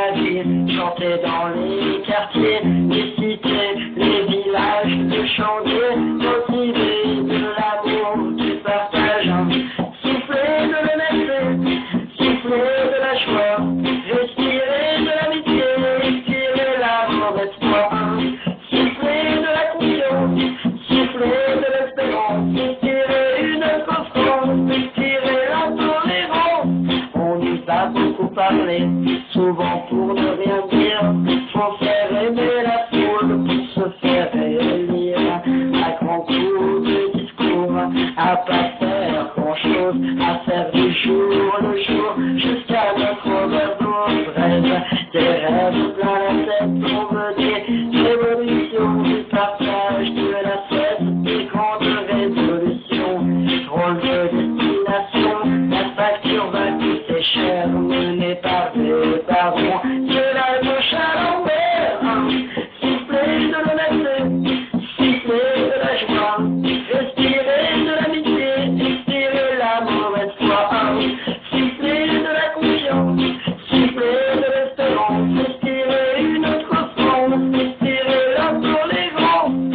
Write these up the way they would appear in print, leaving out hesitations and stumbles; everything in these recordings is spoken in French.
la vie, chanter dans les quartiers, les cités, les villages, de chanter, motiver de l'amour, du partage, souffler de l'honnêteté, souffler de la joie, respirer de l'amitié, respirer l'amour d'espoir, souffler de la confiance, souffler de l'espérance, respirer une constance, respirer la tolérance. On nous a beaucoup parlé, souvent pour ne rien dire, faut faire aimer la foule pour se faire élire, à grands coups de discours, à pas faire grand chose, à faire du jour le jour, jusqu'à notre overdose, rêve, des rêves plein la tête, on veut des révolutions, du partage, de la fête, des grandes résolutions, drôle de destination, la facture va coûter cher, menée par des parents, de la gauche à l'envers, souffler de l'honnêteté, souffler de la joie, respirer de l'amitié, respirer l'amour et foi, souffler de la confiance, souffler de l'espérance, respirer une autre France, respirer la tolérance.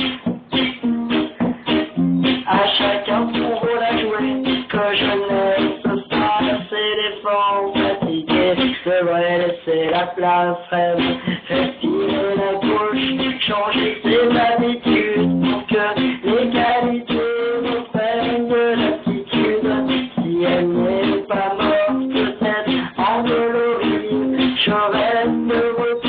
À chacun son rôle à jouer, que jeunesse soit assez défense, fatigué, devrait laisser la place, rêve, respirer la gauche, changer ses habitudes pour que les qualités reprennent de l'attitude. Si elle n'est pas morte, peut-être endolorie, je reste heureux.